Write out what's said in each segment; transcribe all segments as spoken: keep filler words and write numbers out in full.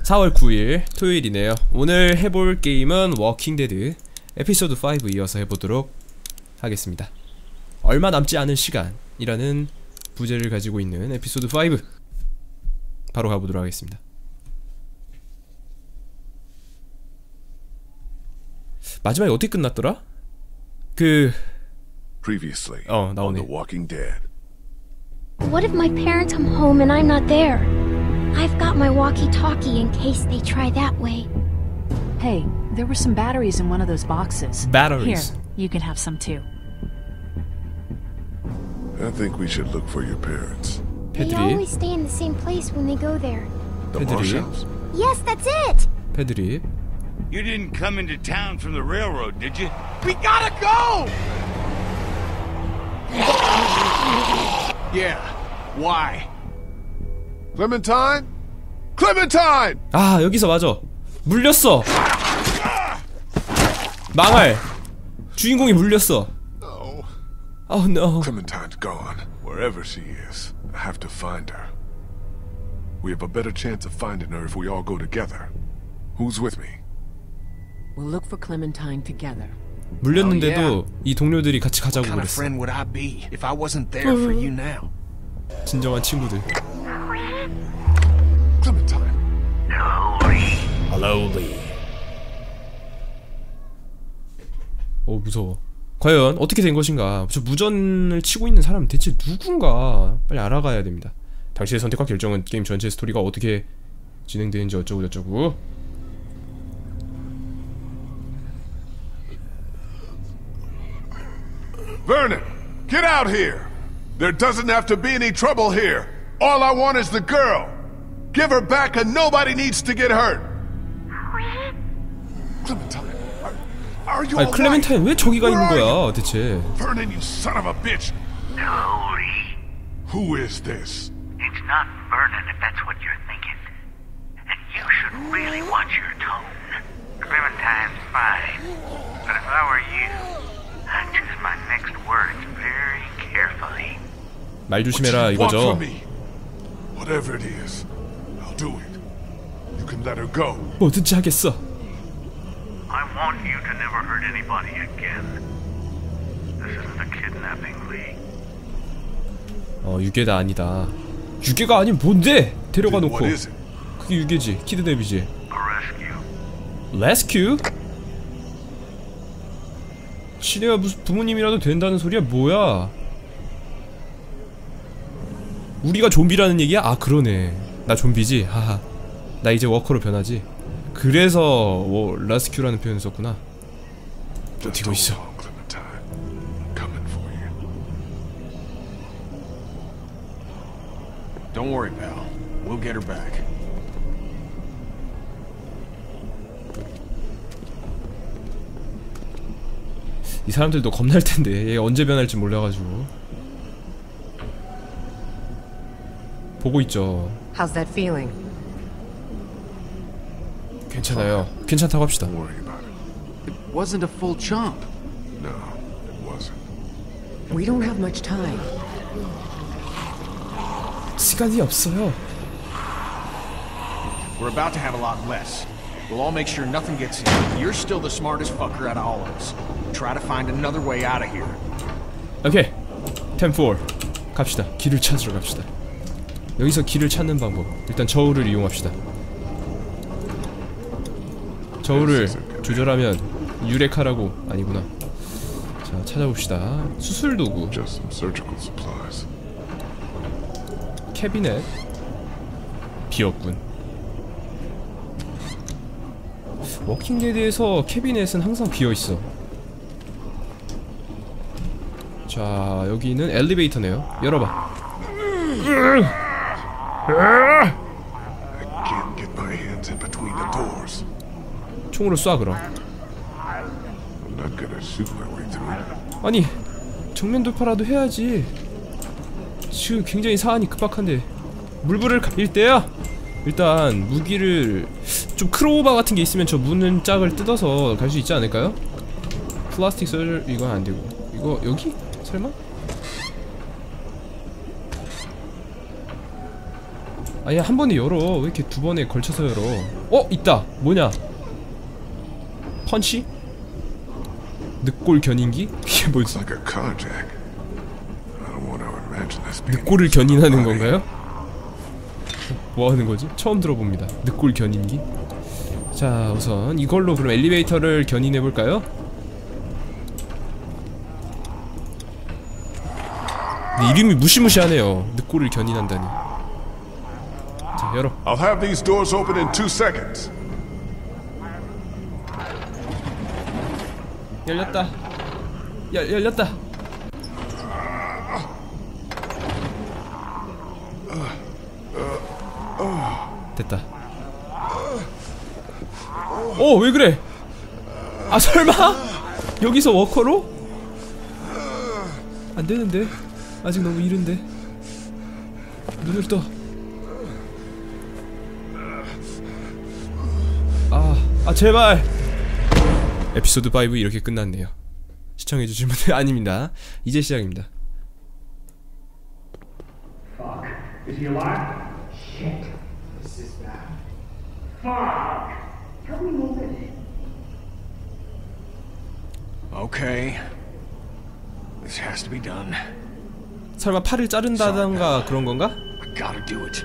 사월 구일 토요일이네요. 오늘 해볼 게임은 워킹데드 에피소드 오 이어서 해보도록 하겠습니다. 얼마 남지 않은 시간이라는 부제를 가지고 있는 에피소드 오 바로 가보도록 하겠습니다. 마지막에 어떻게 끝났더라? 그... Previously, 어, on 나오네. The Walking Dead. What if my parents come home and I'm not there? I've got my walkie-talkie in case they try that way. Hey, there were some batteries in one of those boxes. Batteries. Here, you can have some too. I think we should look for your parents. They 패드립, always stay in the same place when they go there. The Pedri. Marshalls? Yes, that's it! 패드립. You didn't come into town from the railroad, did you? We gotta go! Yeah, why? Clementine? Clementine! 아, 여기서 맞아. 물렸어. 망할. 주인공이 물렸어. No. Oh no. Clementine's gone. Wherever she is, I have to find her. We have a better chance of finding her if we all go together. Who's with me? We'll look for Clementine together. 물렸는데도 이 동료들이 같이 가자고 What kind of 그랬어. friend would I be if I wasn't there for you now? 진정한 친구들. Clementine. Slowly. 오, 무서워. 과연 어떻게 된 것인가? 저 무전을 치고 있는 사람은 대체 누군가? 빨리 알아가야 됩니다. 당신의 선택과 결정은 게임 전체 스토리가 어떻게 진행되는지 어쩌고 저쩌고. Vernon, get out here! There doesn't have to be any trouble here. All I want is the girl. Give her back and nobody needs to get hurt. Clementine, are, are you 아니, all 클레멘타인 right? 왜 저기가 Where 있는 are you? 거야, 대체? Vernon, you son of a bitch! Hello, Lee. Who is this? It's not Vernon, if that's what you're thinking. And you should really watch your tone. Clementine's fine. But if I were you, I'd choose my next words very carefully. 말 What do 조심해라 you want 이거죠. from me? Whatever it is, I'll do it. You can let her go. 뭐든지 하겠어. I want you to never hurt anybody again. This isn't a kidnapping, Lee. 어, 유괴다 아니다. 유괴가 아닌 뭔데? 데려가 Then 놓고. what is it? 그게 유괴지. 키드냅이지. A rescue. 레스큐? 시내가 무슨 부모님이라도 된다는 소리야 뭐야? 우리가 좀비라는 얘기야? 아, 그러네. 나 좀비지? 하하. 나 이제 워커로 변하지. 그래서 뭐 레스큐라는 표현을 썼구나. Just 버티고 hold 있어. on, Clementine. I'm coming for you. Don't worry, pal. We'll get her back. 이 사람들도 겁날 텐데 얘 언제 변할지 몰라가지고. 보고 있죠. How's that feeling? 괜찮아요. 괜찮다고 합시다. Don't worry about it. It wasn't a full chomp. No, it wasn't. We don't have much time. 시간이 없어요. We're about to have a lot less. We'll all make sure nothing gets in. You're still the smartest fucker out of all of us. Try to find another way out of here. 오케이. 텐 사. 갑시다. 길을 찾으러 갑시다. 여기서 길을 찾는 방법. 일단 저울을 이용합시다. 저울을 조절하면 유레카라고 아니구나. 자, 찾아봅시다. 수술 도구, Just some surgical supplies. 캐비넷. 비었군. 워킹데드에서 캐비넷은 항상 비어있어. 자, 여기는 엘리베이터네요. 열어봐. I can't get my hands in between the doors. 총으로 쏴 그럼. I'm not gonna shoot my way through. 아니, 정면 돌파라도 해야지. 지금 굉장히 사안이 급박한데 물불을 가릴 때야. 일단 무기를 좀 크로우바 같은 게 있으면 저 문 짝을 뜯어서 갈 수 있지 않을까요? 플라스틱 썰 이건 안 되고. 이거 여기? 설마? 아니 한 번에 열어. 왜 이렇게 두 번에 걸쳐서 열어? 어? 있다! 뭐냐? 펀치? 늑골 견인기? 이게 뭐지? Like a carjack. I don't want to imagine this being 늑골을 견인하는 건가요? 뭐 하는 거지? 처음 들어봅니다. 늑골 견인기? 자, 우선 이걸로 그럼 엘리베이터를 견인해 볼까요? 근데 이름이 무시무시하네요. 늑골을 견인한다니. 자, 열어. I'll have these doors open in two seconds. 열렸다. 열, 열렸다. 됐다. 어, 왜 그래? 아, 설마? 여기서 워커로? 안 되는데. 아직 너무 이른데. 눈을 떠. 아, 아 제발. 에피소드 오 이렇게 끝났네요. 시청해주신 분들 아닙니다. 이제 시작입니다. Fuck. Is he alive? Shit. This is bad. Fuck. Help me move it. Okay. This has to be done. 설마 팔을 자른다던가 그런 건가? I gotta do it.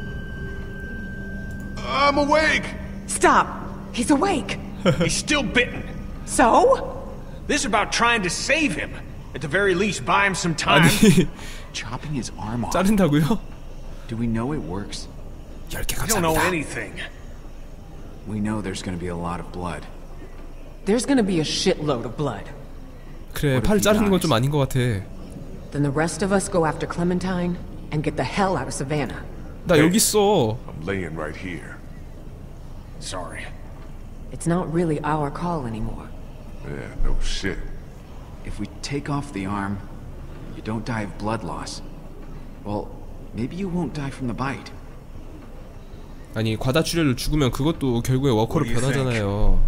I'm awake! Stop! He's awake! He's still bitten. So? This is about trying to save him. At the very least, buy him some time. 아니 Chopping his arm off. 자른다고요? Do we know it works? 열 개 I don't know 감사합니다. anything. We know there's gonna be a lot of blood. There's gonna be a shitload of blood. 그래, 팔 자르는 건 좀 아닌 것 같아. Then the rest of us go after Clementine and get the hell out of Savannah. 나 여기 있어. I'm laying right here. Sorry. It's not really our call anymore. Yeah, no shit. If we take off the arm, you don't die of blood loss. Well, maybe you won't die from the bite. 아니 과다출혈로 죽으면 그것도 결국에 워커로 What do you 변하잖아요.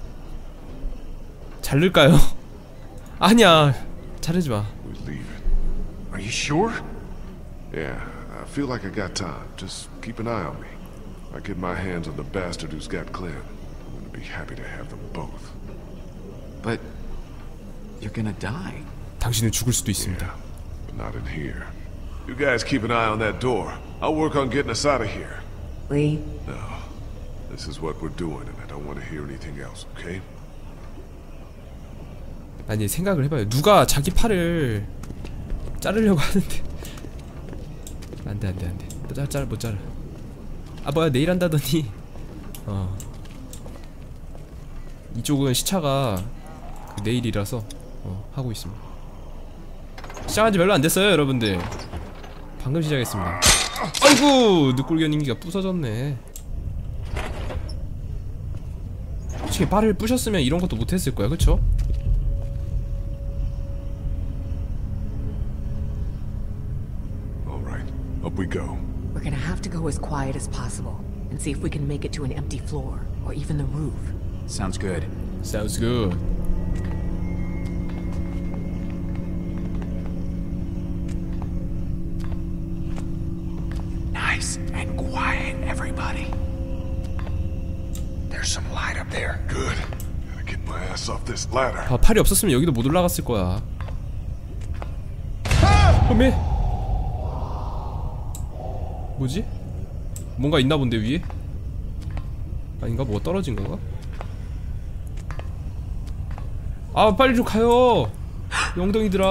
자를까요? 아니야, 자르지 마. We leave it. Are you sure? Yeah, I feel like I got time. Just keep an eye on me. I get my hands on the bastard who's got Clem. I'm gonna be happy to have them both. But you're gonna die. 당신은 죽을 수도 있습니다. But not in here. You guys keep an eye on that door. I'll work on getting us out of here. Lee? No. This is what we're doing, and I don't want to hear anything else, okay? 아니 생각을 해봐요. 누가 자기 팔을 자르려고 하는데 안돼 안돼 안돼. 짤 짤 못 자르. 아 뭐야 내일 한다더니. 어. 이쪽은 시차가 그 내일이라서 어, 하고 있습니다. 시작한지 별로 안 됐어요, 여러분들. 방금 시작했습니다. 아이고, 늑골 견인기가 부서졌네. 솔직히 팔을 부셨으면 이런 것도 못했을 거야, 그쵸? Alright, up we go. We're gonna have to go as quiet as possible and see if we can make it to an empty floor or even the roof. Sounds good. Sounds good. Nice and quiet, everybody. There's some light up there. Good. Gotta get my ass off this ladder. 아, 팔이 없었으면 여기도 못 올라갔을 거야. 험해. 뭐지? 뭔가 있나 본데 위에? 아닌가? 뭐가 떨어진 건가? 아 빨리 좀 가요. 영덩이들아.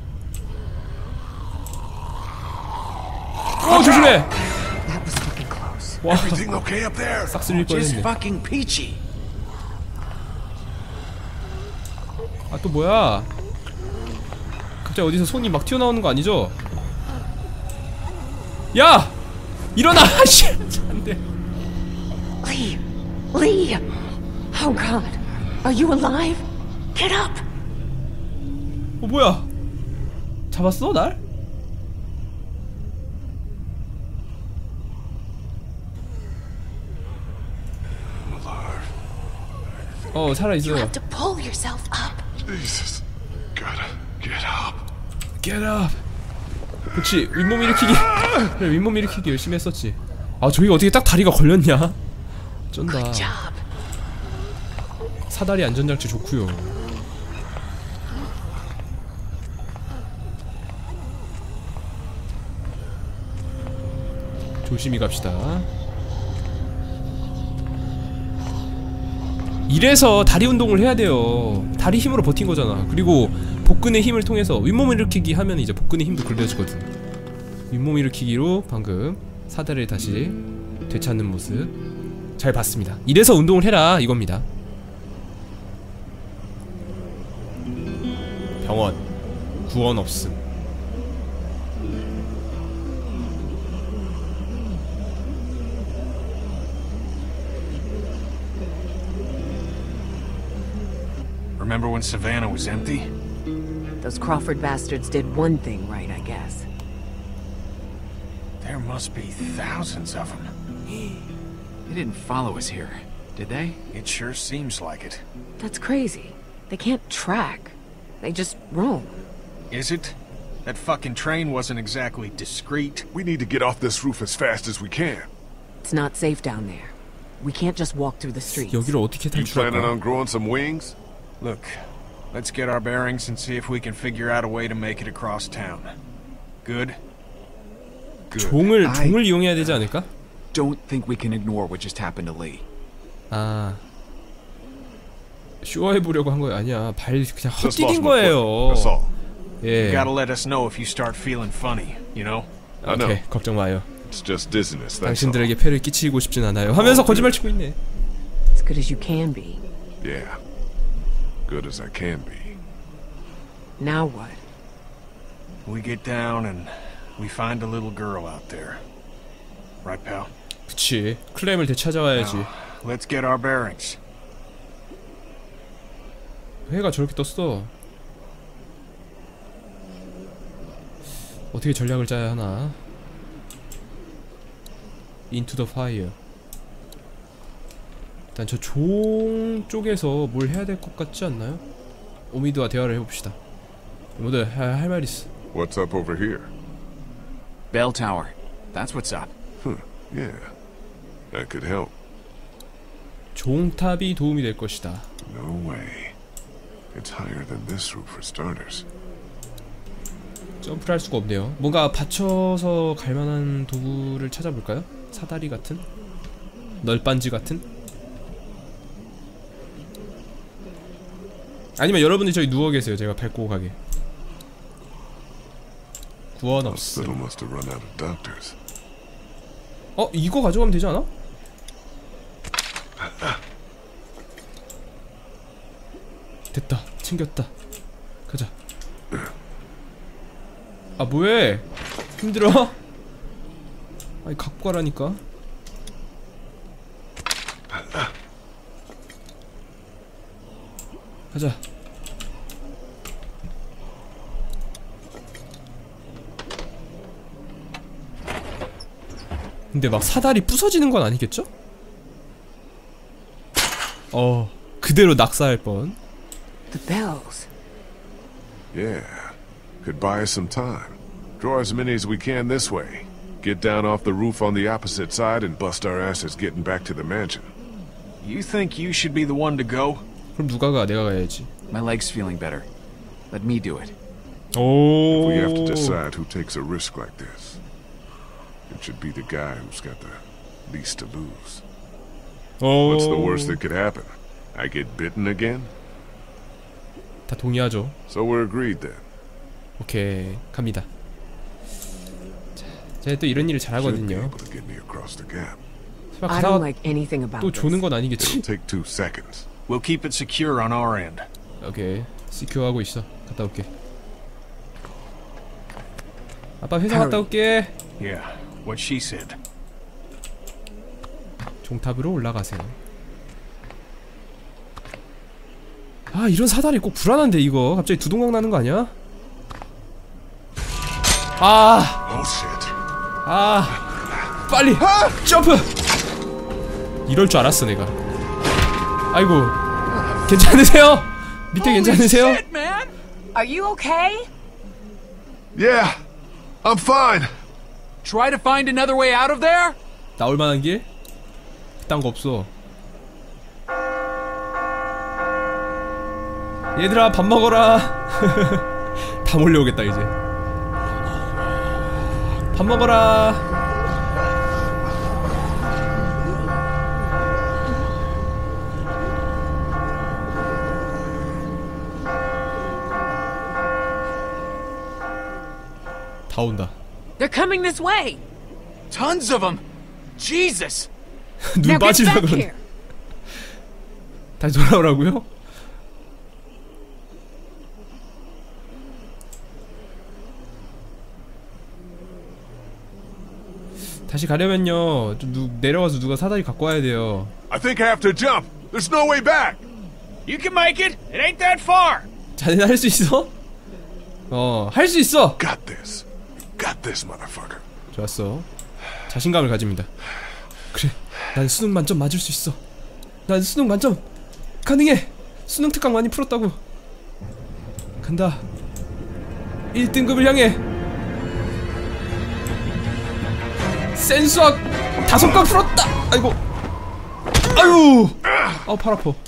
어 조심해. That was fucking close. 와 Everything okay up there? 싹 쓸릴 Just 뻔했네. fucking peachy. 아 또 뭐야? 갑자기 어디서 손이 막 튀어나오는 거 아니죠? 야! 일어나! 씨! 안돼. Lee! Lee! Oh god. Are you alive? Get up! 어 뭐야? 잡았어 날? 어 살아있어. You have to pull yourself up. Jesus. Gotta get up. Get up. 그치 윗몸 일으키기. 그래 윗몸 일으키기 열심히 했었지. 아 저기가 어떻게 딱 다리가 걸렸냐? 쩐다. 사다리 안전장치 좋구요. 조심히 갑시다. 이래서 다리 운동을 해야 돼요. 다리 힘으로 버틴 거잖아. 그리고 복근의 힘을 통해서 윗몸 일으키기 하면 이제 복근의 힘도 길러지거든. 윗몸 일으키기로 방금 사다리를 다시 되찾는 모습 잘 봤습니다. 이래서 운동을 해라 이겁니다. 병원 구원 없음. Remember when Savannah was empty? Those Crawford bastards did one thing right, I guess. There must be thousands of them. They didn't follow us here, did they? It sure seems like it. That's crazy. They can't track. They just roam. Is it? That fucking train wasn't exactly discreet. We need to get off this roof as fast as we can. It's not safe down there. We can't just walk through the streets. 여기를 어떻게 You planning 탈출할까? on growing some wings? Look, let's get our bearings and see if we can figure out a way to make it across town. Good? Good. 종을 I- 종을 이용해야 되지 않을까? Don't think we can ignore what just happened to Lee. 아 쇼해 보려고 한 거야. 아니야. 발 그냥 Just lost 헛디딘 my foot. 거예요. That's all. 예. You gotta let us know if you start feeling funny, you know? I know. 오케이 걱정 마요. It's just dizziness. That's all. 당신들에게 폐를 끼치고 싶진 않아요. 하면서 거짓말 치고 있네. As good as you can be. Yeah. Good as I can be. Now what? We get down and we find a little girl out there. Right, pal? 그치. 클램을 되찾아와야지. Now, let's get our bearings. 해가 저렇게 떴어. 어떻게 전략을 짜야 하나? Into the fire. 일단 저 종 쪽에서 뭘 해야 될 것 같지 않나요? 오미드와 대화를 해봅시다. 오미드 할 말 있어. What's up over here? Bell Tower. That's what's up. Huh. Yeah. That could help. 종탑이 도움이 될 것이다. No way. It's higher than this roof for starters. 점프를 할 수가 없네요. 뭔가 받쳐서 갈만한 도구를 찾아볼까요? 사다리 같은? 널빤지 같은? 아니면 여러분이 저기 누워 계세요. 제가 밟고 가게. 구원 없음. Hospital must have run out of doctors. 어? 이거 가져가면 되지 않아? 됐다. 챙겼다. 가자. 아 뭐해? 힘들어? 아니 갖고 가라니까. 가자. 근데 막 사다리 부서지는 건 아니겠죠? 어 그대로 낙사할 뻔. The bells. Yeah. Could buy us some time. Draw as many as we can this way. Get down off the roof on the opposite side and bust our asses getting back to the mansion. You think you should be the one to go? 그럼 누가 가? 내가 가야지. My leg's feeling better. Let me do it. 오. We have to decide who takes a risk like this. It should be the guy who's got the least to lose. 오. What's the worst that could happen? I get bitten again? 다 동의하죠. So we're agreed then. 오케이 갑니다. 자, 제가 또 이런 일을 Should be 잘하거든요. able to get me across the gap. 설마 I don't 가다가 like anything about 또 조는 this. 건 아니겠지? It'll take two seconds. We'll keep it secure on our end. 오케이 시큐하고 있어. 갔다 올게. 아빠 회사 갔다 올게. Yeah, what she said. 종탑으로 올라가세요. 아 이런 사다리 꼭 불안한데 이거 갑자기 두동강 나는 거 아니야? 아, Oh shit. 아, 빨리 점프. 이럴 줄 알았어 내가. 아이고, 괜찮으세요? 밑에 괜찮으세요? Shit, man! Are you okay? Yeah. I'm fine. Try to find another way out of there? 나올 만한 길? 그딴 거 없어. 얘들아 밥 먹어라. 다 몰려오겠다 이제. 밥 먹어라. 다 온다. They're coming this way. Tons of them. Jesus. 눈 Now get 빠지려고. back here. 다시 돌아오라고요? 다시 가려면요 좀 누, 내려와서 누가 사다리 갖고 와야 돼요. I think I have to jump. There's no way back. You can make it. It ain't that far. 자네 할 수 있어? 어, 할 수 있어. Got this. Got this, motherfucker. 좋았어. 자신감을 가집니다. 그래, 난 수능 만점 맞을 수 있어. 난 수능 만점 가능해. 수능 특강 많이 풀었다고. 간다. 일 등급을 향해. 센 수학 다섯 강 풀었다. 아이고. 아유. 아우 팔 아파.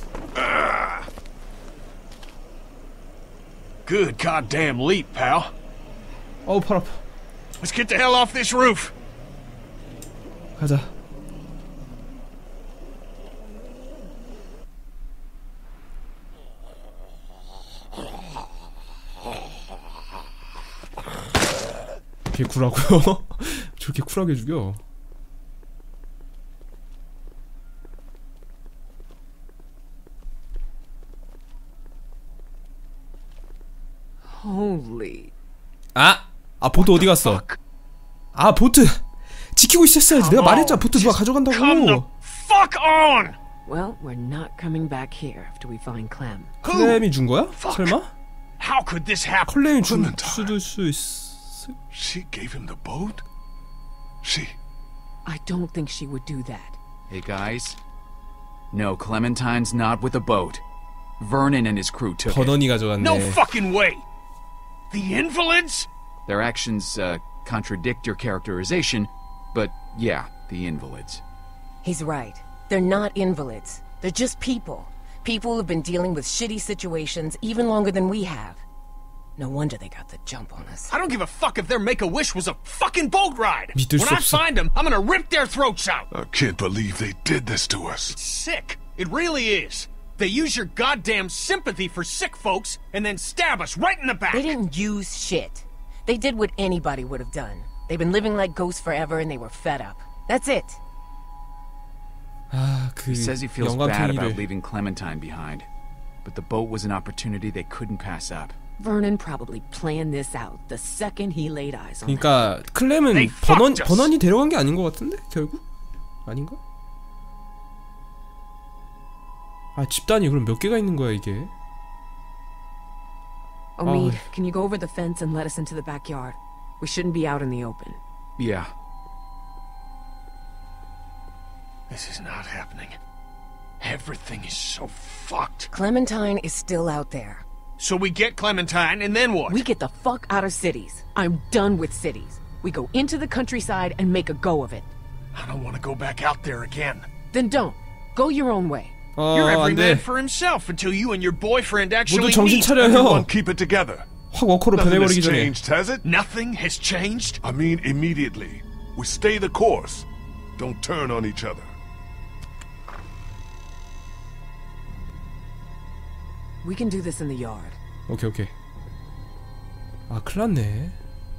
Good goddamn leap, pal. 아우 팔 아파. Let's get the hell off this roof. 가자. 걔 쿨하고요? 저렇게 쿨하게 죽여. Holy. 아! 아 보트 어디 갔어? 아 보트! 지키고 있었어야지. 내가 말했잖아. 보트 누가 가져간다고. Come the fuck on. Well, we're not coming back here after we find Clem. 클렘이 준 거야? Fuck. 설마? How could this happen? 클렘이 준 Clementine. 수도 수 있... She gave him the boat? She... I don't think she would do that. Hey guys. No, Clementine's not with the boat. Vernon and his crew took it. 버넌이 가져갔네. No fucking way. The invalids? Their actions uh, contradict your characterization, but yeah, the invalids. He's right. They're not invalids. They're just people. People who've been dealing with shitty situations even longer than we have. No wonder they got the jump on us. I don't give a fuck if their make-a-wish was a fucking boat ride. 믿을 When 수 I 없어. find them, I'm gonna rip their throats out. I can't believe they did this to us. Sick. It really is. They use your goddamn sympathy for sick folks and then stab us right in the back. They didn't use shit. They did what anybody would have done. They've been living like ghosts forever and they were fed up. That's it. 아, 그 He says he feels bad about 영감탱이를. leaving Clementine behind, but the boat was an opportunity they couldn't pass up. Vernon probably planned this out the second he laid eyes on them. 그러니까 클렘은 They 버넌 fucked us. 버넌이 데려간 게 아닌 것 같은데 결국 아닌가? 아 집단이 그럼 몇 개가 있는 거야 이게? Omid, Oh. can you go over the fence and let us into the backyard? We shouldn't be out in the open. Yeah. This is not happening. Everything is so fucked. Clementine is still out there. So we get Clementine, and then what? We get the fuck out of cities. I'm done with cities. We go into the countryside and make a go of it. I don't want to go back out there again. Then don't. Go your own way. 어 You're every 안돼. man for himself until you and your boyfriend actually 모두 정신 meet. Everyone 차려요. keep it together. 확 워커로 Nothing has 변해버리기 전에. changed, has it? Nothing has changed? I mean, immediately. We stay the course. Don't turn on each other. We can do this in the yard. 오케이 오케이. 아 큰일났네.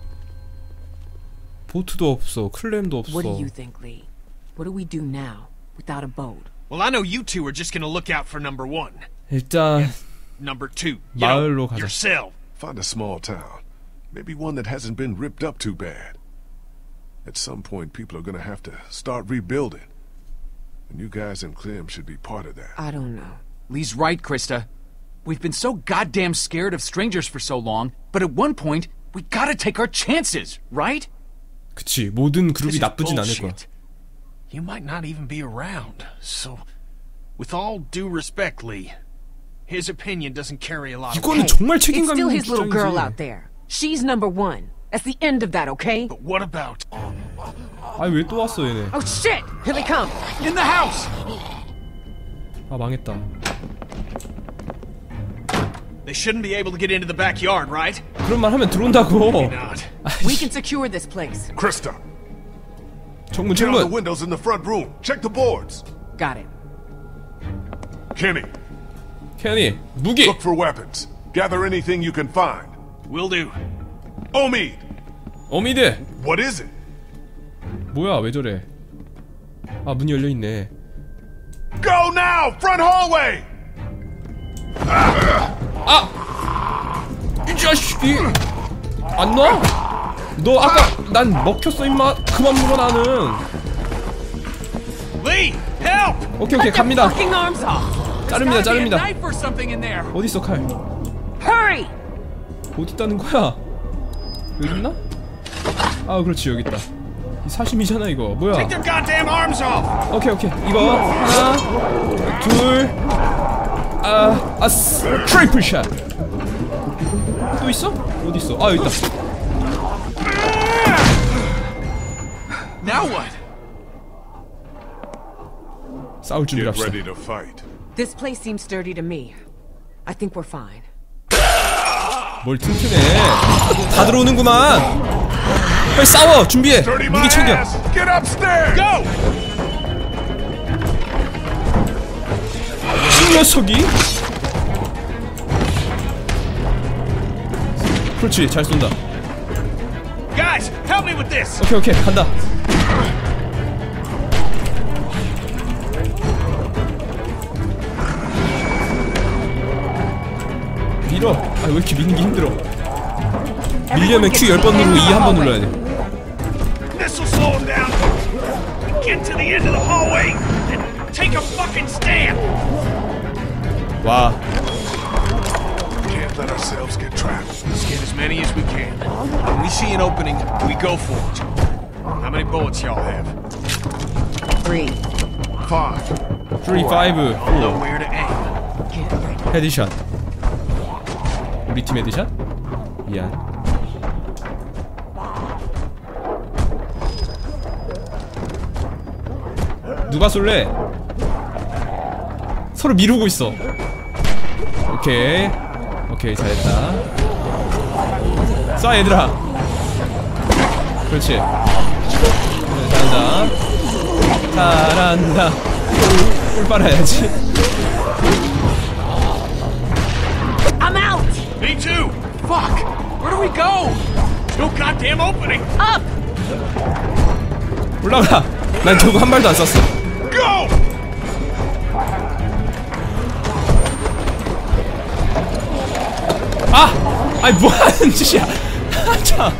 보트도 없어. 클렘도 없어. What do you think, Lee? What do we do now without a boat? Well, I know you two are just gonna look out for number one. 일단 Number two, you 마을로 know, 가자. yourself. Find a small town. Maybe one that hasn't been ripped up too bad. At some point, people are gonna have to start rebuilding. And you guys and Clem should be part of that. I don't know. Lee's right, Krista. We've been so goddamn scared of strangers for so long, but at one point, we gotta take our chances, right? 그치 모든 This 그룹이 is 나쁘진 않을 거야. bullshit. You might not even be around, so with all due respect, Lee, his opinion doesn't carry a lot of 이거는 weight. 정말 It's 책임감 still 있는 his little girl 주장이지. out there. She's number one. That's the end of that, okay? But what about 아니 왜 또 왔어 얘네. Oh shit! Here they come! In the house! 아 망했다. They shouldn't be able to get into the backyard, right? 그런 말 하면 들어온다고. Not. We can secure this place. Krista, 정문 check out the 정문. windows in the front room. Check the boards. Got it. Kenny, 케니 무기. look for weapons. Gather anything you can find. Will do. Omid, 어미드. what is it? 뭐야 왜 저래? 아 문이 열려 있네. Go now! Front hallway! 이 자식이 안 놔? 너 아까 난 먹혔어 임마. 그만 물어 나는. Lee, help! 오케이 오케이 갑니다. Fucking arms off! 자릅니다 자릅니다. Knife or something in there. 어디 있어 칼? Hurry! 어디 있다는 거야? 여기 있나? 아 그렇지 여기 있다. 이 사심이잖아 이거. 뭐야? Take their goddamn arms off. 오케이 오케이 이거 하나 둘 아, 아스 트리플 샷. 또 있어? 어디 있어? 아 여기 있다. Now what? 싸울 준비를 Get 합시다. ready to fight. This place seems sturdy to me. I think we're fine. 뭘 튼튼해? 다 들어오는구만. 빨리 싸워 준비해. Dirty my 무기 챙겨. ass! Get upstairs! Go! 이 녀석이. 그렇지 잘 쏜다. Guys, help me with this. 오케이 오케이 간다. 밀어. 아 왜 이렇게 미는 게 힘들어. 밀려면 Q 열 번 누르고 E 한 번 눌러야 돼. This'll slow him down. Get to the end of the hallway and take a fucking stand. 와. Can't let ourselves get trapped. Let's get as many as we can. When we see an opening, we go for it. How many bullets y'all have? Three. Five. three, five, I'll know where to aim. Get ready. 헤드샷. 우리 팀 헤드샷? 미안. 누가 쏠래? 서로 미루고 있어. 오케이 오케이 잘했다. 쏴 얘들아. 그렇지. 그래, 잘한다 잘한다. 꿀 빨아야지. I'm out! Me too. Fuck. Where do we go? No goddamn opening. Up! 올라가. 난 저거 한 발도 안 쐈어. Go! 아! 아니 뭐하는 짓이야. 아 참.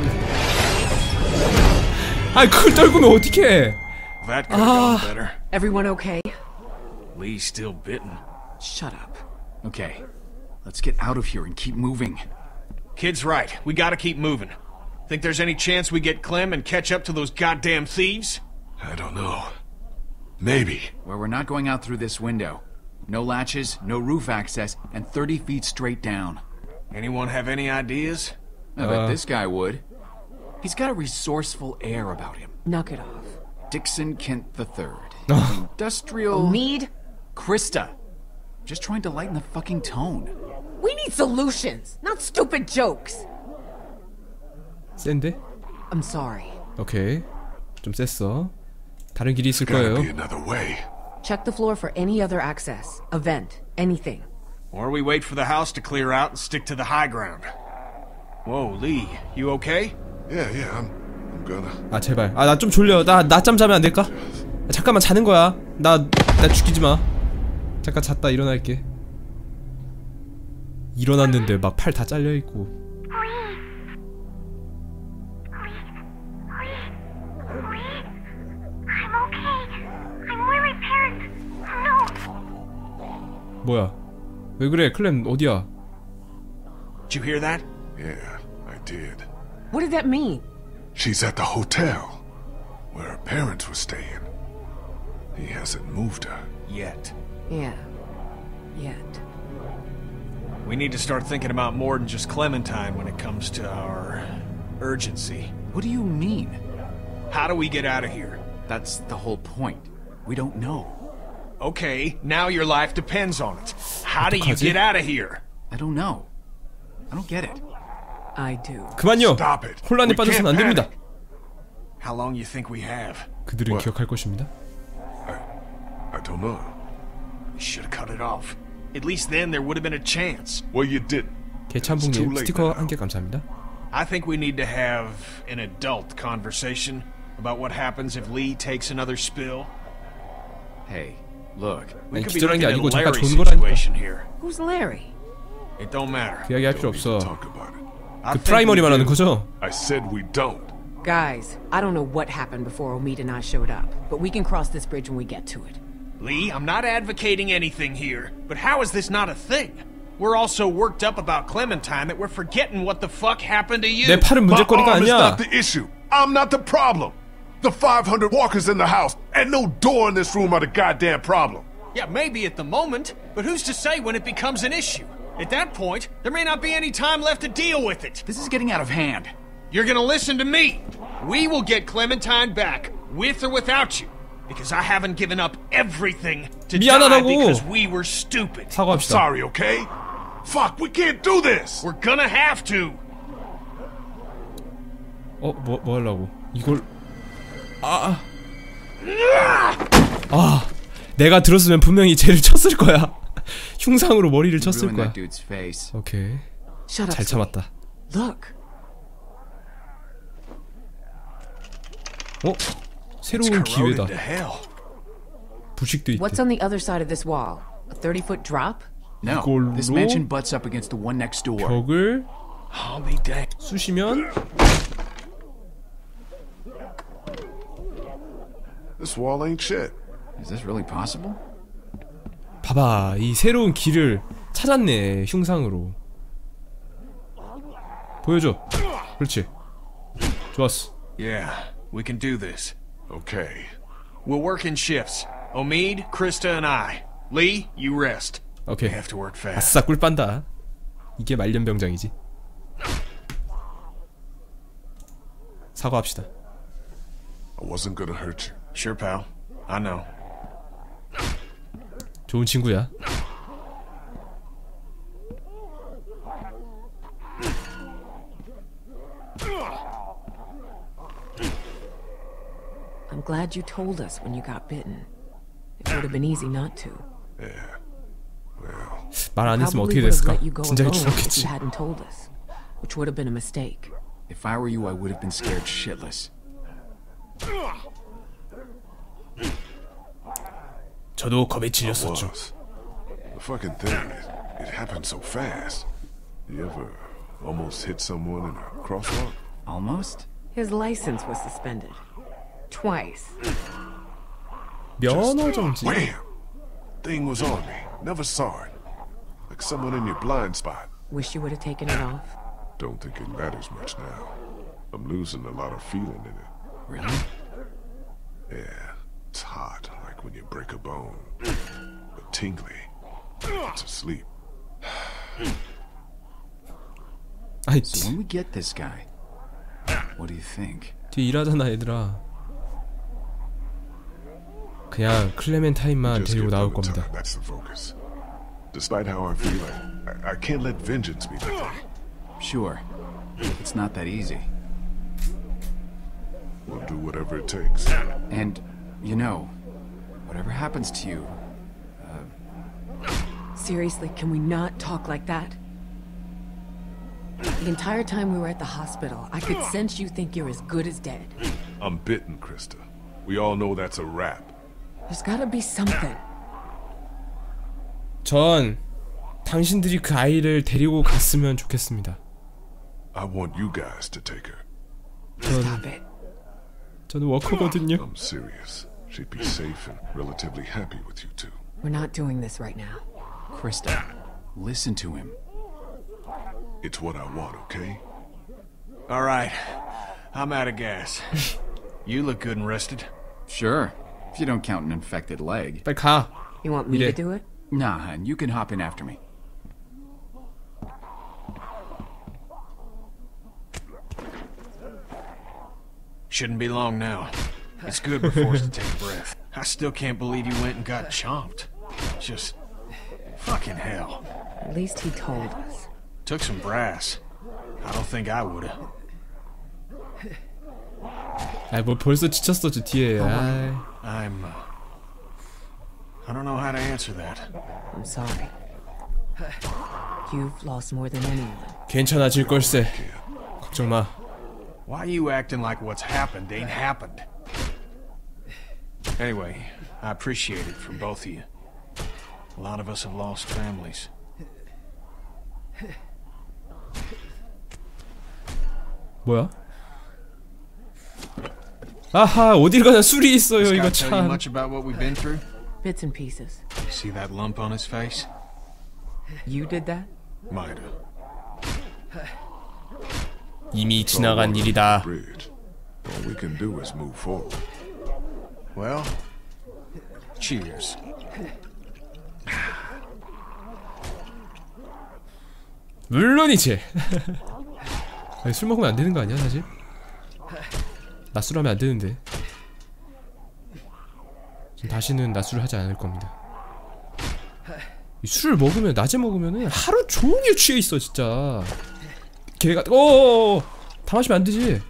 아니 그걸 떨구면 어떡해. That could have gone better. Everyone okay? Lee's still bitten. Shut up. Okay, let's get out of here and keep moving. Kid's right. We gotta keep moving. Think there's any chance we get Clem and catch up to those goddamn thieves? I don't know. Maybe. Where we're not going out through this window. No latches, no roof access, and thirty feet straight down. Anyone have any ideas? I bet this guy would. He's got a resourceful air about him. Knock it off. Dixon Kent the Third. Industrial... Mead? Krista. Just trying to lighten the fucking tone. We need solutions, not stupid jokes. 센데? I'm sorry. 오케이 좀 셌어. 다른 길이 있을 Gotta 거예요. be another way. Check the floor for any other access, a vent, anything. Or we wait for the house to clear out and stick to the high ground. Whoa, Lee, you okay? Yeah, yeah, I'm, I'm gonna. 아 제발. 아 나 좀 졸려. 나 낮잠 자면 안 될까? 잠깐만 자는 거야. 나 나 죽이지 마. 잠깐 잤다 일어날게. 일어났는데 막 팔 다 잘려 있고. I'm okay. I'm where my parents. No. 뭐야? 왜 그래? 클램 어디야? Did you hear that? Yeah, I did. What did that mean? She's at the hotel where her parents were staying. He hasn't moved her. Yet. Yeah. Yet. We need to start thinking about more than just Clementine when it comes to our urgency. What do you mean? How do we get out of here? That's the whole point. We don't know. Okay, now your life depends on it. How do you 어떡하지? get out of here? I don't know. I don't get it. I do. 그만요. Stop it. 혼란에 We 빠져선 안 can't 됩니다. panic. How long you think we have? 그들은 What? 기억할 것입니다. I don't know. You should have cut it off. At least then there would have been a chance. Well, you didn't. 개참봉님 스티커 한 개 감사합니다. I think we need to have an adult conversation about what happens if Lee takes another spill. Hey, look. We 아니, could be 기절한 게 looking at 아니고 잠깐 Larry's 좋은 거라니까. situation here. Who's Larry? It don't matter. 그 이야기 할 필요 없어. Talk about it. I 그 think 프라이머리 we 말하는 do. 거죠? I said we don't. Guys, I don't know what happened before Omid and I showed up, but we can cross this bridge when we get to it. Lee, I'm not advocating anything here, but how is this not a thing? We're all so worked up about Clementine that we're forgetting what the fuck happened to you. 내 팔은 My 문제거리가 arm is 아니야. not the issue. I'm not the problem. The five hundred walkers in the house and no door in this room are the goddamn problem. Yeah, maybe at the moment, but who's to say when it becomes an issue? At that point, there may not be any time left to deal with it. This is getting out of hand. You're gonna listen to me. We will get Clementine back, with or without you. Because I haven't given up everything to die 미안하다고. because we were stupid. I'm 사과합시다. sorry, okay? Fuck, we can't do this. We're gonna have to. 어, 뭐, 뭐 하려고? 이걸 아, 아, 내가 들었으면 분명히 쟤를 쳤을 거야. 흉상으로 머리를 쳤을 Ruin 거야. that dude's face. 오케이, Shut up. 잘 Sweetie. 참았다. Look. 어? 새로운 기회다. to hell. 부식도 있대. What's on the other side of this wall? A thirty-foot drop? No, 이걸로 this mansion butts up against the one next door. 벽을 I'll be damned. 쑤시면 This wall ain't shit. Is this really possible? 봐봐, 이 새로운 길을 찾았네. 흉상으로 보여줘. 그렇지. 좋았어. Yeah, we can do this. Okay. We'll work in shifts. Omid, Krista, and I. Lee, you rest. 오케이. We have to work fast. 아싸, 꿀 빤다. 이게 말년병장이지. 사과합시다. I wasn't gonna hurt you. Sure, pal. I know. 좋은 친구야. I'm glad you told us when you got bitten. It would have been easy not to. Yeah. Well, 말 안 했으면 Probably 어떻게 would have 됐을까? let you go 진작에 alone if you 죽었겠지. hadn't told us, which would have been a mistake. If I were you, I would have been scared shitless. 저도 겁에 I 질렸었죠. was. The fucking thing, it, it happened so fast. You ever almost hit someone in a crosswalk? Almost? His license was suspended. Twice. 면허 정지. Wham! Thing was on me. Never saw it. Like someone in your blind spot. Wish you would have taken it off. Don't think it matters much now. I'm losing a lot of feeling in it. Really? Yeah, it's hot, like when you break a bone. But tingly. It's asleep. 아이, So when we get this guy, what do you think? 뒤에 일하잖아, 얘들아. 그냥 클레멘타인만 Just 데리고 get 나올 Clementine, 겁니다. that's the focus. Despite how I feel, I, I can't let vengeance be the thing. Sure. It's not that easy. We'll do whatever it takes. And, you know, whatever happens to you, Seriously, can we not talk like that? The entire time we were at the hospital, I could sense you think you're as good as dead. I'm bitten, Krista. We all know that's a wrap. There's gotta be something. 전 당신들이 그 아이를 데리고 갔으면 좋겠습니다. I want you guys to take her. Stop it. 저는 워커거든요. I'm serious. She'd be safe and relatively happy with you two. We're not doing this right now. Krista, listen to him. It's what I want, okay? All right. I'm out of gas. You look good and rested. Sure, if you don't count an infected leg. 빨리 가. You want me 이래. to do it? Nah, and you can hop in after me. Shouldn't be long now. It's good we're forced to take a breath. I still can't believe you went and got chomped. Just fucking hell. At least he told us. Took some brass. I don't think I would've. 아, 뭐 벌써 지쳤어 저 뒤에. 아이. I'm. Uh, I don't know how to answer that. I'm sorry. You've lost more than anyone. 괜찮아질 걸세. 걱정 마. Why are you acting like what's happened ain't happened? Anyway, I appreciate it from both of you. A lot of us have lost families. 뭐야? 아하, 어딜 가나 술이 있어요. This 이거 guy tell you 참. much about what we've been through? Bits and pieces. See that lump on his face? You did that? Might have. 이미 지나간 일이다. Bridge. All we can do is move forward. Well, cheers. 물론이지. 아니, 술 먹으면 안 되는 거 아니야 사실? 낮술하면 안 되는데. 전 다시는 낮술을 하지 않을 겁니다. 이 술을 먹으면 낮에 먹으면은 하루 종일 취해 있어 진짜. 개가 어어어 다 마시면 안 되지.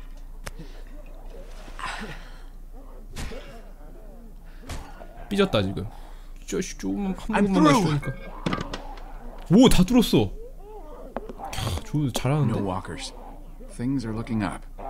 삐졌다 지금. 쪼시 조금만 한 모금만 마시니까. 오, 다 뚫었어. 야, 저 잘하는데. No walkers. Things are looking up.